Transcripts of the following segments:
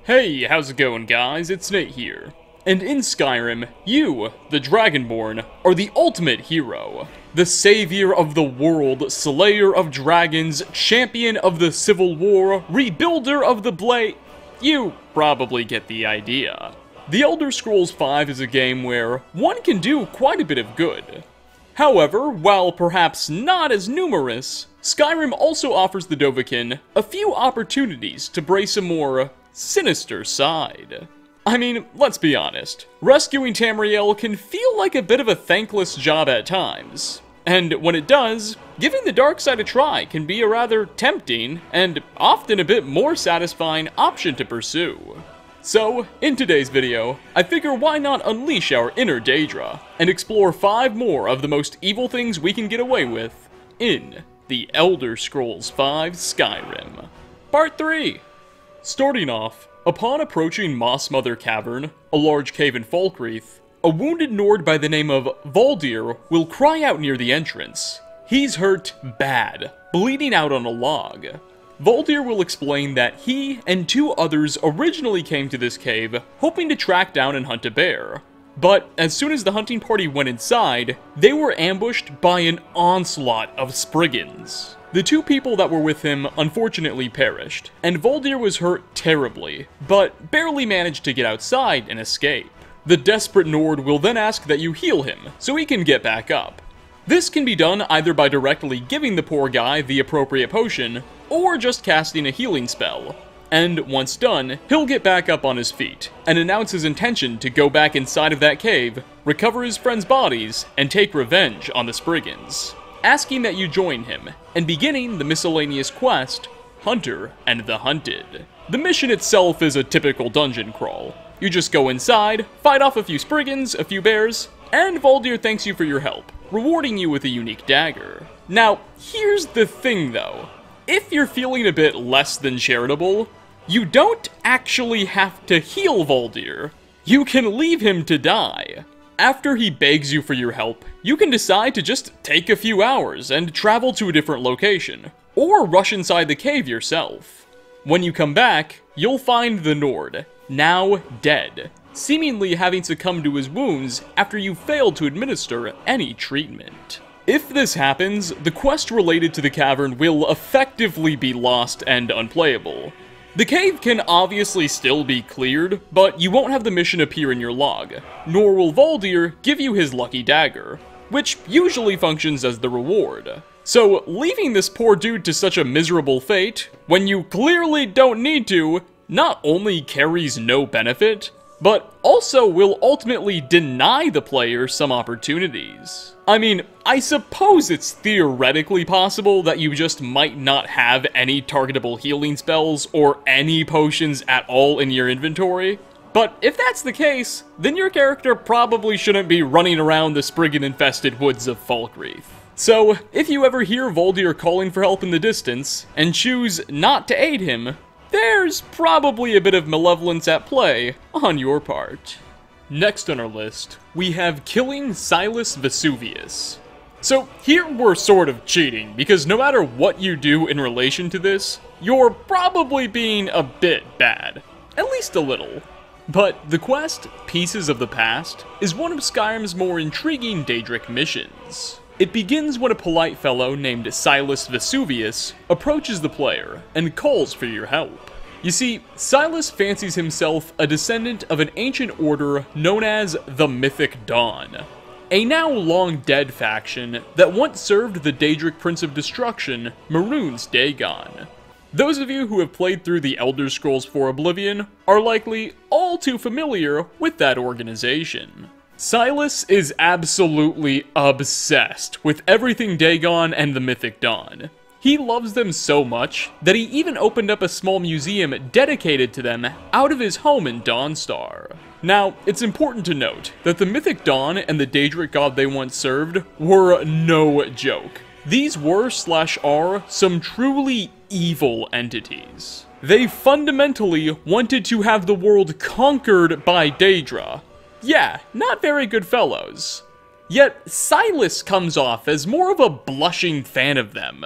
Hey, how's it going, guys? It's Nate here. And in Skyrim, you, the Dragonborn, are the ultimate hero. The savior of the world, slayer of dragons, champion of the civil war, rebuilder of the blade. You probably get the idea. The Elder Scrolls V is a game where one can do quite a bit of good. However, while perhaps not as numerous, Skyrim also offers the Dovahkiin a few opportunities to brace a more sinister side. I mean, let's be honest, rescuing Tamriel can feel like a bit of a thankless job at times. And when it does, giving the dark side a try can be a rather tempting, and often a bit more satisfying option to pursue. So, in today's video, I figure why not unleash our inner Daedra, and explore 5 more of the most evil things we can get away with in The Elder Scrolls V Skyrim. Part 3! Starting off, upon approaching Moss Mother Cavern, a large cave in Falkreath, a wounded Nord by the name of Valdir will cry out near the entrance. He's hurt bad, bleeding out on a log. Valdir will explain that he and 2 others originally came to this cave hoping to track down and hunt a bear. But as soon as the hunting party went inside, they were ambushed by an onslaught of Spriggans. The 2 people that were with him unfortunately perished, and Valdir was hurt terribly, but barely managed to get outside and escape. The desperate Nord will then ask that you heal him, so he can get back up. This can be done either by directly giving the poor guy the appropriate potion, or just casting a healing spell. And once done, he'll get back up on his feet, and announce his intention to go back inside of that cave, recover his friends' bodies, and take revenge on the Spriggans, asking that you join him, and beginning the miscellaneous quest, Hunter and the Hunted. The mission itself is a typical dungeon crawl. You just go inside, fight off a few Spriggans, a few bears, and Valdir thanks you for your help, rewarding you with a unique dagger. Now, here's the thing though. If you're feeling a bit less than charitable, you don't actually have to heal Valdir. You can leave him to die. After he begs you for your help, you can decide to just take a few hours and travel to a different location, or rush inside the cave yourself. When you come back, you'll find the Nord, now dead, seemingly having succumbed to his wounds after you failed to administer any treatment. If this happens, the quest related to the cavern will effectively be lost and unplayable. The cave can obviously still be cleared, but you won't have the mission appear in your log, nor will Valdir give you his lucky dagger, which usually functions as the reward. So leaving this poor dude to such a miserable fate, when you clearly don't need to, not only carries no benefit, but also will ultimately deny the player some opportunities. I mean, I suppose it's theoretically possible that you just might not have any targetable healing spells or any potions at all in your inventory, but if that's the case, then your character probably shouldn't be running around the Spriggan-infested woods of Falkreath. So, if you ever hear Valdir calling for help in the distance, and choose not to aid him, there's probably a bit of malevolence at play on your part. Next on our list, we have killing Silas Vesuvius. So here we're sort of cheating, because no matter what you do in relation to this, you're probably being a bit bad. At least a little. But the quest, Pieces of the Past, is one of Skyrim's more intriguing Daedric missions. It begins when a polite fellow named Silas Vesuvius approaches the player and calls for your help. You see, Silas fancies himself a descendant of an ancient order known as the Mythic Dawn, a now long dead faction that once served the Daedric Prince of Destruction, Mehrunes Dagon. Those of you who have played through the Elder Scrolls IV Oblivion are likely all too familiar with that organization. Silas is absolutely obsessed with everything Dagon and the Mythic Dawn. He loves them so much that he even opened up a small museum dedicated to them out of his home in Dawnstar. Now, it's important to note that the Mythic Dawn and the Daedric god they once served were no joke. These were/are some truly evil entities. They fundamentally wanted to have the world conquered by Daedra. Yeah, not very good fellows. Yet Silas comes off as more of a blushing fan of them.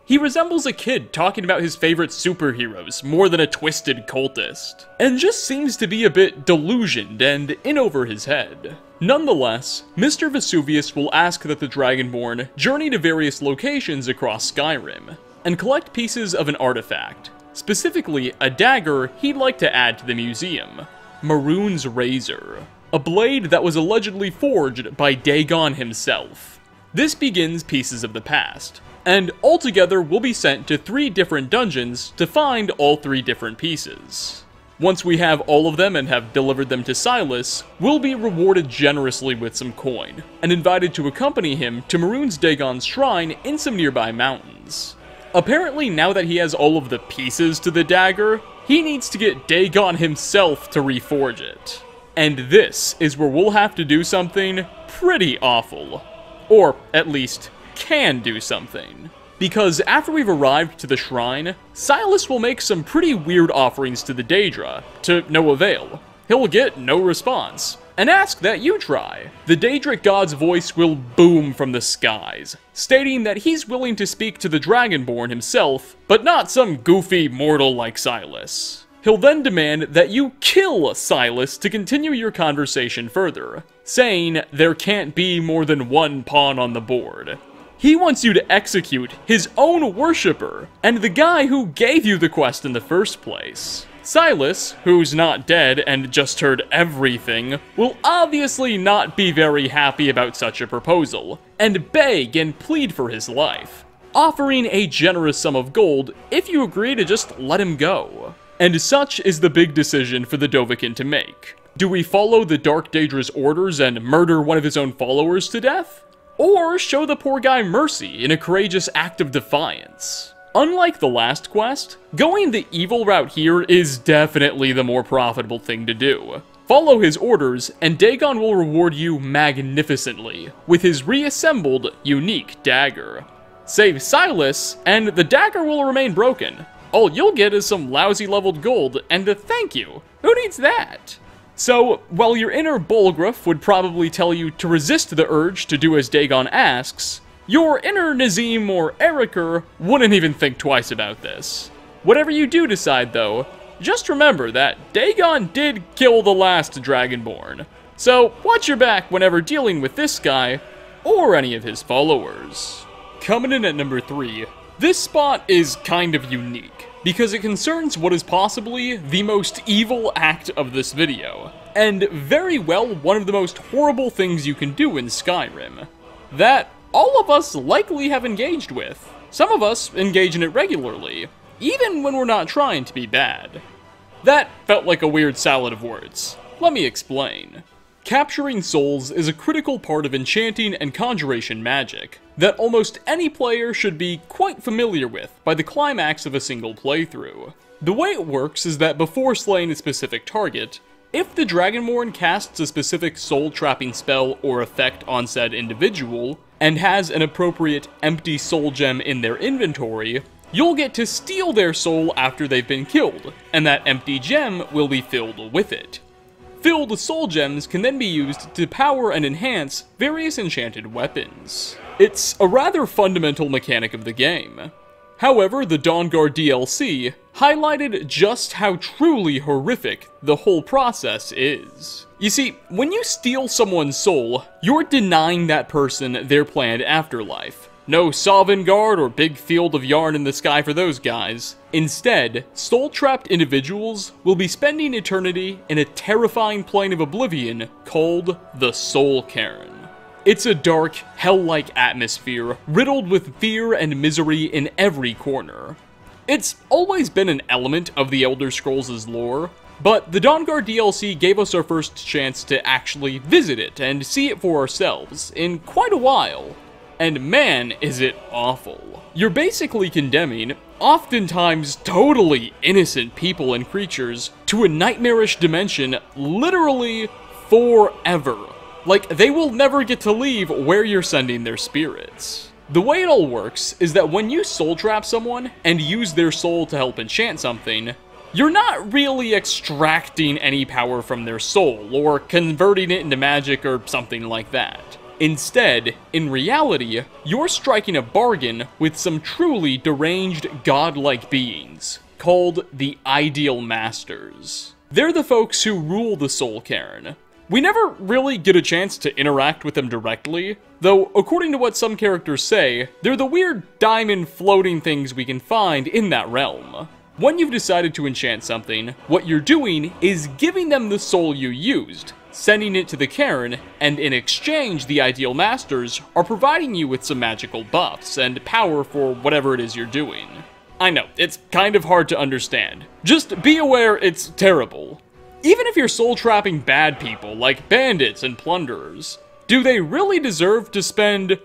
He resembles a kid talking about his favorite superheroes more than a twisted cultist, and just seems to be a bit delusioned and in over his head. Nonetheless, Mr. Vesuvius will ask that the Dragonborn journey to various locations across Skyrim, and collect pieces of an artifact, specifically a dagger he'd like to add to the museum, Maroon's Razor, a blade that was allegedly forged by Dagon himself. This begins Pieces of the Past, and altogether we'll be sent to 3 different dungeons to find all 3 different pieces. Once we have all of them and have delivered them to Silas, we'll be rewarded generously with some coin, and invited to accompany him to Maroon's Dagon's shrine in some nearby mountains. Apparently, now that he has all of the pieces to the dagger, he needs to get Dagon himself to reforge it. And this is where we'll have to do something pretty awful. Or, at least, can do something. Because after we've arrived to the shrine, Silas will make some pretty weird offerings to the Daedra, to no avail. He'll get no response, and ask that you try. The Daedric god's voice will boom from the skies, stating that he's willing to speak to the Dragonborn himself, but not some goofy mortal like Silas. He'll then demand that you kill Silas to continue your conversation further, saying there can't be more than one pawn on the board. He wants you to execute his own worshipper, and the guy who gave you the quest in the first place. Silas, who's not dead and just heard everything, will obviously not be very happy about such a proposal, and beg and plead for his life, offering a generous sum of gold if you agree to just let him go. And such is the big decision for the Dovahkiin to make. Do we follow the Dark Daedra's orders and murder one of his own followers to death? Or show the poor guy mercy in a courageous act of defiance? Unlike the last quest, going the evil route here is definitely the more profitable thing to do. Follow his orders, and Dagon will reward you magnificently with his reassembled, unique dagger. Save Silas, and the dagger will remain broken. All you'll get is some lousy leveled gold and a thank you. Who needs that? So, while your inner Bolgraf would probably tell you to resist the urge to do as Dagon asks, your inner Nazim or Eriker wouldn't even think twice about this. Whatever you do decide though, just remember that Dagon did kill the last Dragonborn. So, watch your back whenever dealing with this guy, or any of his followers. Coming in at number 3, this spot is kind of unique, because it concerns what is possibly the most evil act of this video, and very well one of the most horrible things you can do in Skyrim, that all of us likely have engaged with. Some of us engage in it regularly, even when we're not trying to be bad. That felt like a weird salad of words. Let me explain. Capturing souls is a critical part of enchanting and conjuration magic that almost any player should be quite familiar with by the climax of a single playthrough. The way it works is that before slaying a specific target, if the Dragonborn casts a specific soul-trapping spell or effect on said individual, and has an appropriate empty soul gem in their inventory, you'll get to steal their soul after they've been killed, and that empty gem will be filled with it. Filled soul gems can then be used to power and enhance various enchanted weapons. It's a rather fundamental mechanic of the game. However, the Dawnguard DLC highlighted just how truly horrific the whole process is. You see, when you steal someone's soul, you're denying that person their planned afterlife. No Sovngarde or big field of yarn in the sky for those guys. Instead, soul-trapped individuals will be spending eternity in a terrifying plane of oblivion called the Soul Cairn. It's a dark, hell-like atmosphere, riddled with fear and misery in every corner. It's always been an element of the Elder Scrolls' lore, but the Dawnguard DLC gave us our first chance to actually visit it and see it for ourselves in quite a while. And man, is it awful. You're basically condemning, oftentimes totally innocent people and creatures, to a nightmarish dimension literally forever. Like, they will never get to leave where you're sending their spirits. The way it all works is that when you soul trap someone and use their soul to help enchant something, you're not really extracting any power from their soul or converting it into magic or something like that. Instead, in reality, you're striking a bargain with some truly deranged godlike beings, called the Ideal Masters. They're the folks who rule the Soul Cairn. We never really get a chance to interact with them directly, though according to what some characters say, they're the weird diamond floating things we can find in that realm. When you've decided to enchant something, what you're doing is giving them the soul you used, sending it to the cairn, and in exchange the Ideal Masters are providing you with some magical buffs and power for whatever it is you're doing. I know, it's kind of hard to understand. Just be aware it's terrible. Even if you're soul-trapping bad people like bandits and plunderers, do they really deserve to spend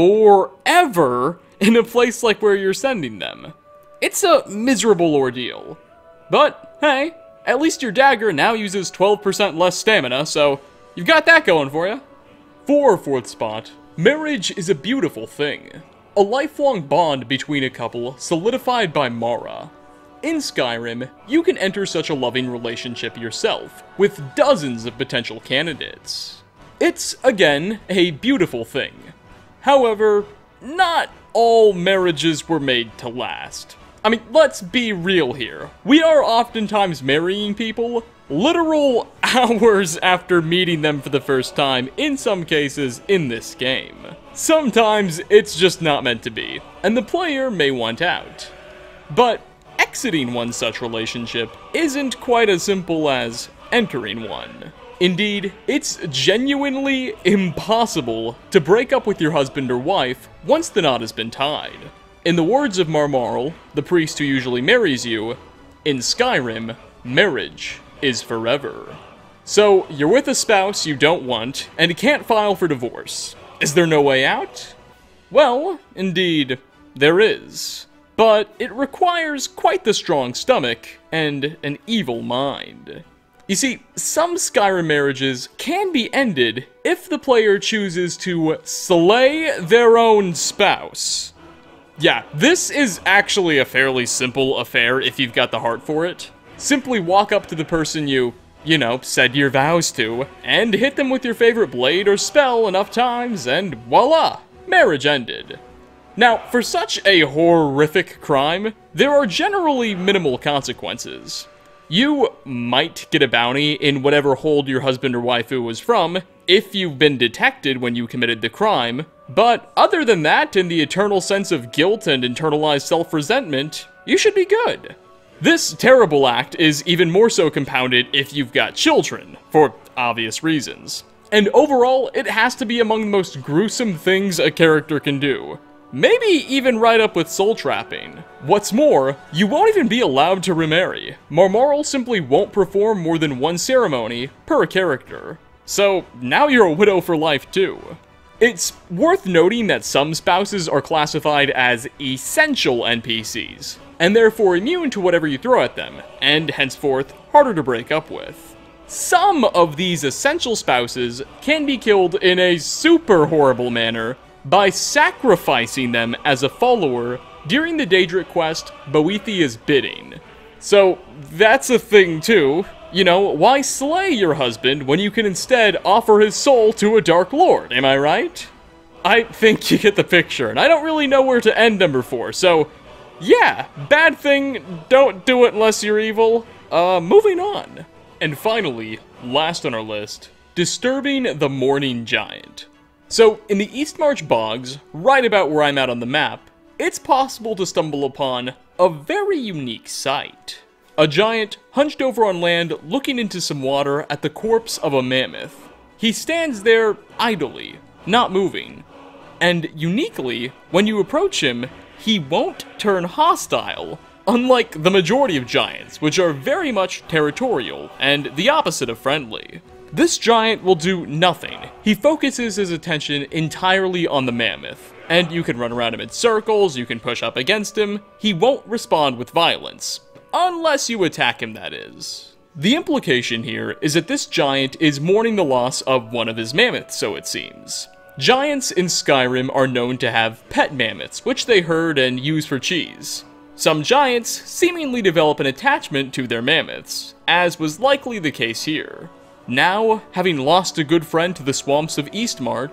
forever in a place like where you're sending them? It's a miserable ordeal. But, hey, at least your dagger now uses 12% less stamina, so you've got that going for you. For our fourth spot, marriage is a beautiful thing. A lifelong bond between a couple solidified by Mara. In Skyrim, you can enter such a loving relationship yourself, with dozens of potential candidates. It's, again, a beautiful thing. However, not all marriages were made to last. I mean, let's be real here. We are oftentimes marrying people literal hours after meeting them for the first time, in some cases, in this game. Sometimes it's just not meant to be, and the player may want out. But exiting one such relationship isn't quite as simple as entering one. Indeed, it's genuinely impossible to break up with your husband or wife once the knot has been tied. In the words of Marmarl, the priest who usually marries you, in Skyrim, marriage is forever. So, you're with a spouse you don't want, and can't file for divorce. Is there no way out? Well, indeed, there is. But it requires quite the strong stomach and an evil mind. You see, some Skyrim marriages can be ended if the player chooses to slay their own spouse. Yeah, this is actually a fairly simple affair if you've got the heart for it. Simply walk up to the person you said your vows to, and hit them with your favorite blade or spell enough times, and voila, marriage ended. Now, for such a horrific crime, there are generally minimal consequences. You might get a bounty in whatever hold your husband or waifu was from, if you've been detected when you committed the crime, but other than that, in the eternal sense of guilt and internalized self-resentment, you should be good. This terrible act is even more so compounded if you've got children, for obvious reasons. And overall, it has to be among the most gruesome things a character can do. Maybe even right up with soul trapping. What's more, you won't even be allowed to remarry. Marmarl simply won't perform more than one ceremony per character. So now you're a widow for life too. It's worth noting that some spouses are classified as essential NPCs, and therefore immune to whatever you throw at them, and henceforth harder to break up with. Some of these essential spouses can be killed in a super horrible manner by sacrificing them as a follower during the Daedric quest Boethiah's Bidding. So that's a thing too. You know, why slay your husband when you can instead offer his soul to a Dark Lord, am I right? I think you get the picture, and I don't really know where to end number 4, so yeah, bad thing, don't do it unless you're evil. Moving on. And finally, last on our list, disturbing the Mourning Giant. So, in the Eastmarch Bogs, right about where I'm at on the map, it's possible to stumble upon a very unique sight. A giant hunched over on land looking into some water at the corpse of a mammoth. He stands there idly, not moving. And uniquely, when you approach him, he won't turn hostile, unlike the majority of giants, which are very much territorial and the opposite of friendly. This giant will do nothing. He focuses his attention entirely on the mammoth, and you can run around him in circles, you can push up against him. He won't respond with violence, unless you attack him, that is. The implication here is that this giant is mourning the loss of one of his mammoths, so it seems. Giants in Skyrim are known to have pet mammoths, which they herd and use for cheese. Some giants seemingly develop an attachment to their mammoths, as was likely the case here. Now, having lost a good friend to the swamps of Eastmarch,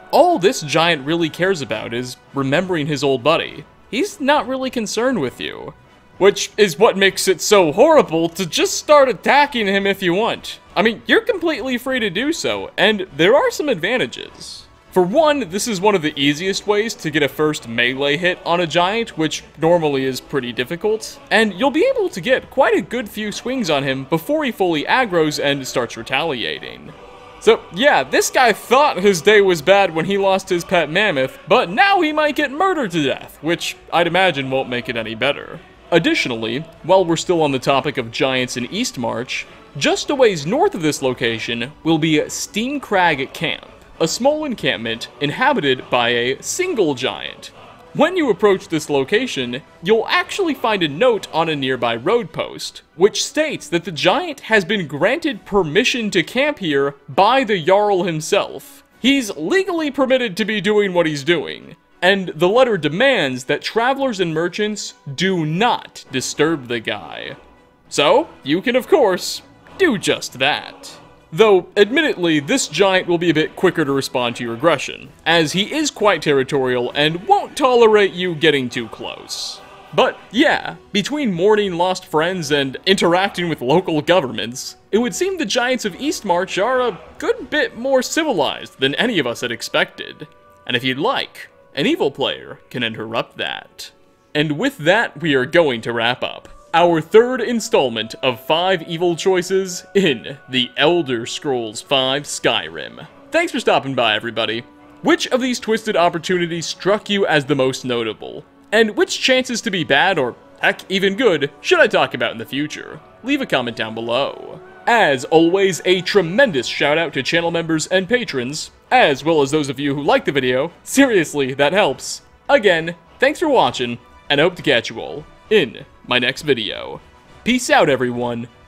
all this giant really cares about is remembering his old buddy. He's not really concerned with you. Which is what makes it so horrible to just start attacking him if you want. I mean, you're completely free to do so, and there are some advantages. For one, this is one of the easiest ways to get a first melee hit on a giant, which normally is pretty difficult, and you'll be able to get quite a good few swings on him before he fully aggroes and starts retaliating. So yeah, this guy thought his day was bad when he lost his pet mammoth, but now he might get murdered to death, which I'd imagine won't make it any better. Additionally, while we're still on the topic of giants in Eastmarch, just a ways north of this location will be Steam Crag Camp, a small encampment inhabited by a single giant. When you approach this location, you'll actually find a note on a nearby road post, which states that the giant has been granted permission to camp here by the Jarl himself. He's legally permitted to be doing what he's doing, and the letter demands that travelers and merchants do not disturb the guy. So, you can of course, do just that. Though, admittedly, this giant will be a bit quicker to respond to your aggression, as he is quite territorial and won't tolerate you getting too close. But yeah, between mourning lost friends and interacting with local governments, it would seem the giants of Eastmarch are a good bit more civilized than any of us had expected. And if you'd like, an evil player can interrupt that. And with that, we are going to wrap up our third installment of 5 evil choices in The Elder Scrolls V Skyrim. Thanks for stopping by, everybody. Which of these twisted opportunities struck you as the most notable? And which chances to be bad, or heck, even good, should I talk about in the future? Leave a comment down below. As always, a tremendous shout out to channel members and patrons, as well as those of you who like the video. Seriously, that helps. Again, thanks for watching, and I hope to catch you all in my next video. Peace out, everyone.